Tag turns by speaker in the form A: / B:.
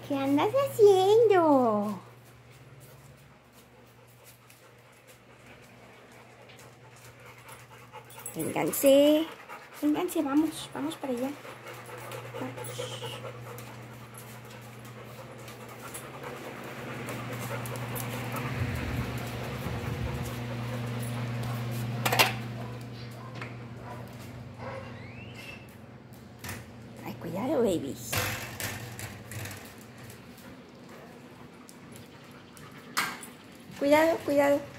A: ¿Qué andas haciendo? Vénganse, vénganse, vamos para allá. Vamos. Ay, cuidado, babies. Cuidado, cuidado.